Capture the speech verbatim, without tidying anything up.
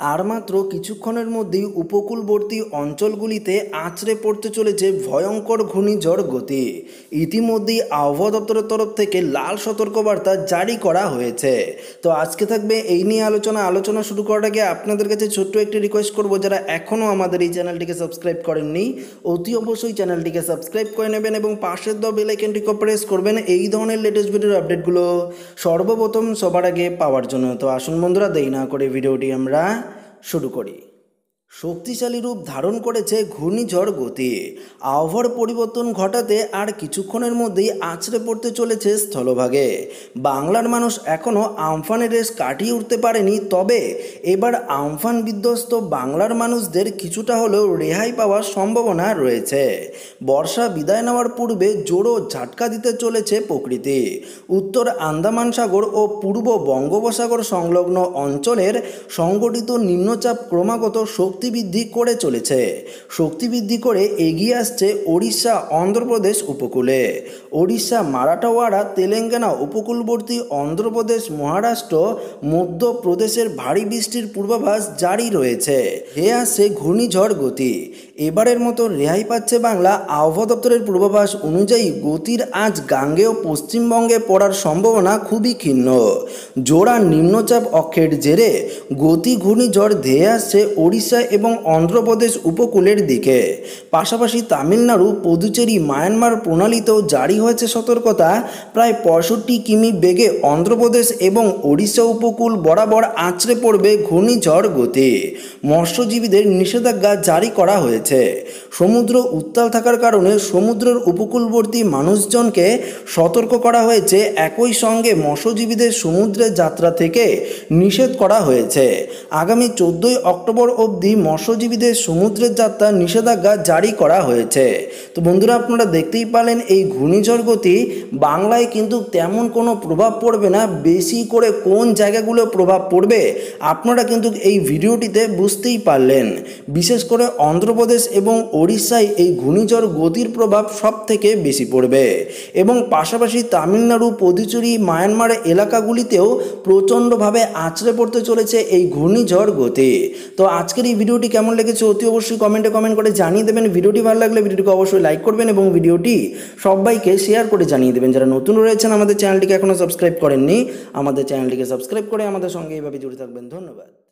আর মাত্র কিছুক্ষণের মধ্যেই উপকূলবর্তী অঞ্চলগুলিতে আছড়ে পড়তে চলেছে ভয়ঙ্কর ঘূর্ণিঝড় গতি। ইতিমধ্যেই আবহাওয়া দপ্তরের তরফ থেকে লাল সতর্কবার্তা জারি করা হয়েছে। তো আজকে থাকবে এই নিয়ে আলোচনা আলোচনা শুরু করার আগে আপনাদের কাছে ছোট্ট একটি রিকোয়েস্ট করব, যারা এখনও আমাদের এই চ্যানেলটিকে সাবস্ক্রাইব করেননি অতি অবশ্যই চ্যানেলটিকে সাবস্ক্রাইব করে নেবেন এবং পাশের দ বেল আইকনটিকে প্রেস করবেন এই ধরনের লেটেস্ট ভিডিওর আপডেটগুলো সর্বপ্রথম সবার আগে পাওয়ার জন্য। তো আসুন বন্ধুরা, দেরি না করে ভিডিওটি আমরা শুরু করি। শক্তিশালী রূপ ধারণ করেছে ঘূর্ণিঝড় গতি। আবহাওয়ার পরিবর্তন ঘটাতে আর কিছুক্ষণের মধ্যেই আছড়ে পড়তে চলেছে স্থলভাগে। বাংলার মানুষ এখনও আমফানের রেশ কাটিয়ে উঠতে পারেনি, তবে এবার আমফান বিধ্বস্ত বাংলার মানুষদের কিছুটা হলেও রেহাই পাওয়ার সম্ভাবনা রয়েছে। বর্ষা বিদায় নেওয়ার পূর্বে জোরো ঝাটকা দিতে চলেছে প্রকৃতি। উত্তর আন্দামান সাগর ও পূর্ব বঙ্গোপসাগর সংলগ্ন অঞ্চলের সংগঠিত নিম্নচাপ ক্রমাগত শক্তি বৃদ্ধি করে চলেছে। শক্তি বৃদ্ধি করে এগিয়ে আসছে ওড়িশা অন্ধ্রপ্রদেশ উপকূলে। ওড়িশা, মারাঠাওয়াড়া, তেলেঙ্গানা উপকূলবর্তী অন্ধ্রপ্রদেশ, মহারাষ্ট্র, মধ্যপ্রদেশের ভারী বৃষ্টির পূর্বাভাস জারি রয়েছে। হে আসছে ঘূর্ণিঝড় গতি। এবারের মতো রেহাই পাচ্ছে বাংলা। আবহাওয়া দপ্তরের পূর্বাভাস অনুযায়ী গতির আজ গাঙ্গেয় পশ্চিমবঙ্গে পড়ার সম্ভাবনা খুবই ক্ষীণ। জোড়া নিম্নচাপ অক্ষের জেরে গতি ঘূর্ণিঝড় ধেয়ে আসছে ওড়িশা এবং অন্ধ্রপ্রদেশ উপকূলের দিকে। পাশাপাশি তামিলনাড়ু, পুদুচেরি, মায়ানমার প্রণালীতেও জারি হয়েছে সতর্কতা। প্রায় পঁয়ষট্টি কিমি বেগে অন্ধ্রপ্রদেশ এবং ওড়িশা উপকূল বরাবর আছড়ে পড়বে ঘূর্ণিঝড় গতি। মৎস্যজীবীদের নিষেধাজ্ঞা জারি করা হয়েছে। সমুদ্র উত্তাল থাকার কারণে সমুদ্রের উপকূলবর্তী মানুষজনকে সতর্ক করা হয়েছে। একই সঙ্গে মৎস্যজীবীদের সমুদ্রে যাত্রা থেকে নিষেধ করা হয়েছে। আগামী চোদ্দোই অক্টোবর অবধি মৎস্যজীবীদের সমুদ্রের যাত্রা নিষেধাজ্ঞা জারি করা হয়েছে। তো বন্ধুরা, আপনারা দেখতেই পারলেন এই ঘূর্ণিঝড় গতি বাংলায় কিন্তু তেমন কোনো প্রভাব পড়বে না। বেশি করে কোন জায়গাগুলো প্রভাব পড়বে আপনারা কিন্তু এই ভিডিওটিতে বুঝতেই পারলেন। বিশেষ করে অন্ধ্রপ্রদেশ এবং ওড়িশায় এই ঘূর্ণিঝড় গতির প্রভাব সব থেকে বেশি পড়বে এবং পাশাপাশি তামিলনাড়ু, পুদুচেরি, মায়ানমার এলাকাগুলিতেও প্রচণ্ডভাবে আছড়ে পড়তে চলেছে এই ঘূর্ণিঝড় গতি। তো আজকের এই ভিডিওটি কেমন লেগেছে অতি অবশ্যই কমেন্টে কমেন্ট করে জানিয়ে দেবেন। ভিডিওটি ভালো লাগলে ভিডিওটিকে অবশ্যই লাইক করবেন এবং ভিডিওটি সবাইকে শেয়ার করে জানিয়ে দেবেন। যারা নতুন রয়েছেন আমাদের চ্যানেলটিকে এখনও সাবস্ক্রাইব করেননি, আমাদের চ্যানেলটিকে সাবস্ক্রাইব করে আমাদের সঙ্গে এইভাবে জুড়ে থাকবেন। ধন্যবাদ।